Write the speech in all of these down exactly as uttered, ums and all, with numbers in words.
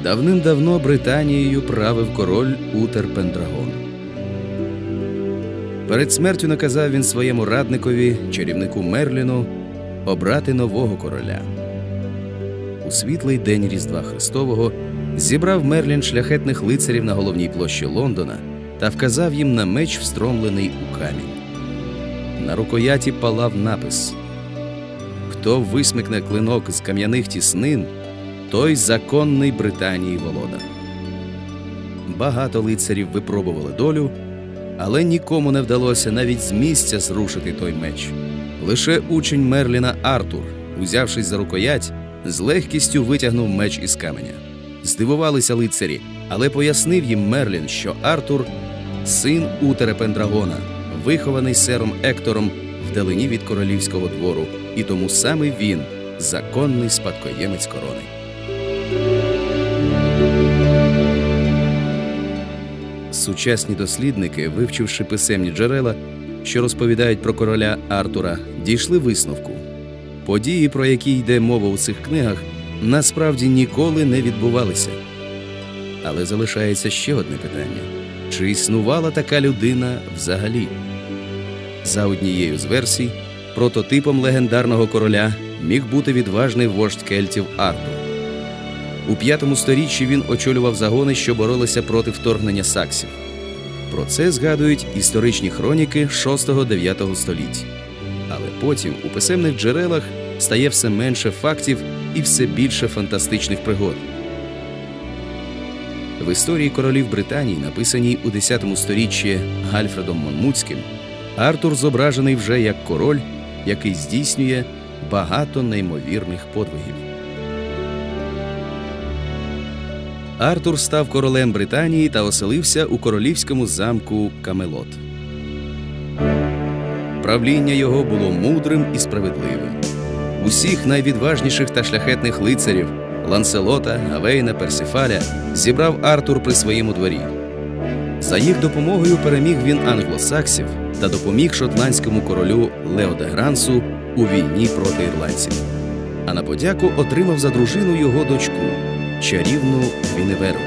Давним-давно Британією правив король Утер Пендрагон. Перед смертю наказав він своєму радникові, чарівнику Мерліну, обрати нового короля. У світлий день Різдва Христового зібрав Мерлін шляхетних лицарів на головній площі Лондона та вказав їм на меч, встромлений у камінь. На рукояті палав напис: «Хто висмикне клинок з кам'яних тіснин, той законний Британії володар». Багато лицарів випробували долю, але нікому не вдалося навіть з місця зрушити той меч. Лише учень Мерліна Артур, узявшись за рукоять, з легкістю витягнув меч із каменя. Здивувалися лицарі, але пояснив їм Мерлін, що Артур – син Утера Пендрагона, вихований сером Ектором вдалині від королівського двору, і тому саме він – законний спадкоємець корони. Сучасні дослідники, вивчивши писемні джерела, що розповідають про короля Артура, дійшли висновку: події, про які йде мова у цих книгах, насправді ніколи не відбувалися. Але залишається ще одне питання: чи існувала така людина взагалі? За однією з версій, прототипом легендарного короля міг бути відважний вождь кельтів Артур. У п'ятому сторіччі він очолював загони, що боролися проти вторгнення саксів. Про це згадують історичні хроніки шостого-дев'ятого століть. Але потім у писемних джерелах стає все менше фактів і все більше фантастичних пригод. В історії королів Британії, написаній у десятому сторіччі Гальфредом Монмутським, Артур зображений вже як король, який здійснює багато неймовірних подвигів. Артур став королем Британії та оселився у королівському замку Камелот. Правління його було мудрим і справедливим. Усіх найвідважніших та шляхетних лицарів – Ланселота, Гавейна, Персифаля – зібрав Артур при своєму дворі. За їх допомогою переміг він англосаксів та допоміг шотландському королю Лео де Грансу у війні проти ірландців. А на подяку отримав за дружину його дочку – чарівну Гвіневеру.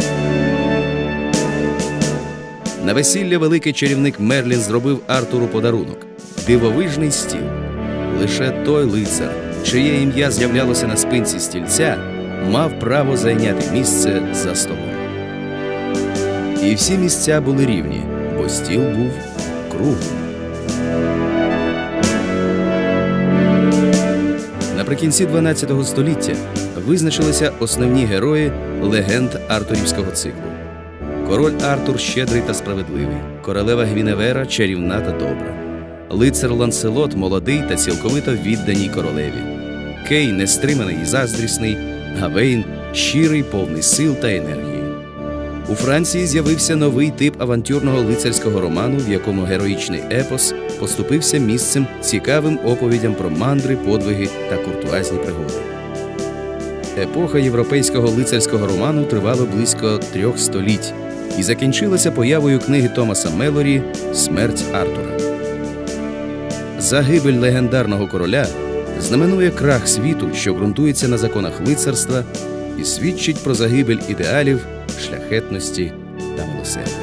На весілля великий чарівник Мерлін зробив Артуру подарунок – дивовижний стіл. Лише той лицар, чиє ім'я з'являлося на спинці стільця, мав право зайняти місце за столом. І всі місця були рівні, бо стіл був круглим. Наприкінці дванадцятого століття визначилися основні герої легенд артурівського циклу. Король Артур щедрий та справедливий, королева Гвіневера чарівна та добра, лицар Ланселот молодий та цілковито відданій королеві, Кей нестриманий і заздрісний, Гавейн щирий, повний сил та енергії. У Франції з'явився новий тип авантюрного лицарського роману, в якому героїчний епос поступився місцем цікавим оповідям про мандри, подвиги та куртуазні пригоди. Епоха європейського лицарського роману тривала близько трьох століть і закінчилася появою книги Томаса Мелорі «Смерть Артура». Загибель легендарного короля знаменує крах світу, що ґрунтується на законах лицарства, і свідчить про загибель ідеалів, шляхетності та милосердя.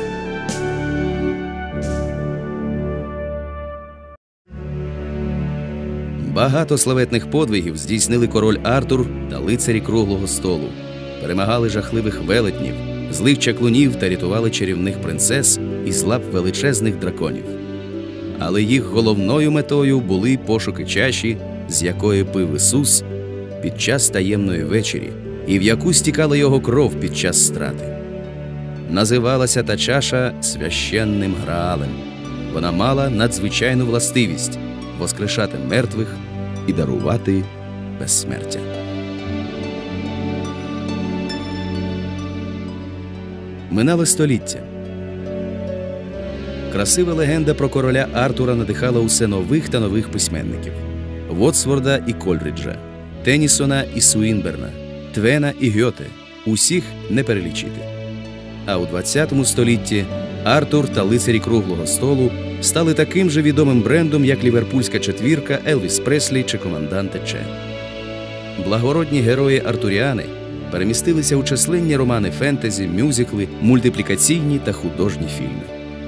Багато славетних подвигів здійснили король Артур та лицарі круглого столу. Перемагали жахливих велетнів, злих чаклунів та рятували чарівних принцес із лап величезних драконів. Але їх головною метою були пошуки чаші, з якої пив Ісус під час таємної вечері, і в яку стікала його кров під час страти. Називалася та чаша священним Граалем. Вона мала надзвичайну властивість – воскрешати мертвих і дарувати безсмертя. Минало століття. Красива легенда про короля Артура надихала усе нових та нових письменників – Вотсворда і Кольриджа, Теннісона і Суїнберна, Твена і Гьоте – усіх не перелічити. А у двадцятому столітті Артур та лицарі круглого столу стали таким же відомим брендом, як ліверпульська четвірка, Елвіс Преслі чи команданте Че. Благородні герої артуріани перемістилися у численні романи фентезі, мюзикли, мультиплікаційні та художні фільми.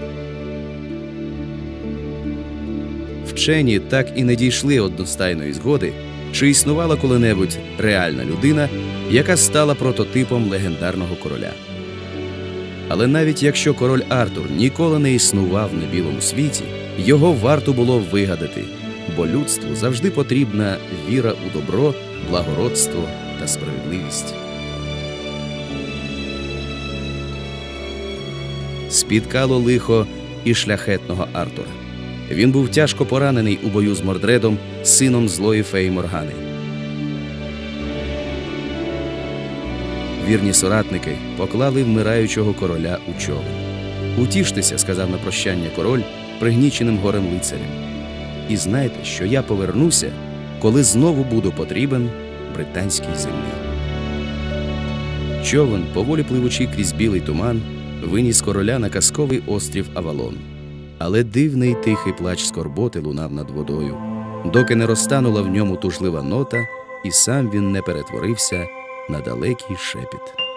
Вчені так і не дійшли одностайної згоди, чи існувала коли-небудь реальна людина, яка стала прототипом легендарного короля. Але навіть якщо король Артур ніколи не існував на білому світі, його варто було вигадати, бо людству завжди потрібна віра у добро, благородство та справедливість. Спіткало лихо і шляхетного Артура. Він був тяжко поранений у бою з Мордредом, сином злої феї Моргани. Вірні соратники поклали вмираючого короля у човен. «Утіштеся», – сказав на прощання король пригніченим горем лицарям. «І знайте, що я повернуся, коли знову буду потрібен британській землі». Човен, поволі пливучи крізь білий туман, виніс короля на казковий острів Авалон. Але дивний тихий плач скорботи лунав над водою, доки не розтанула в ньому тужлива нота, і сам він не перетворився на далекий шепіт.